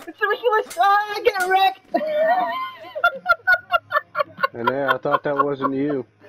It's ridiculous. Ah, get wrecked. And I thought that wasn't you.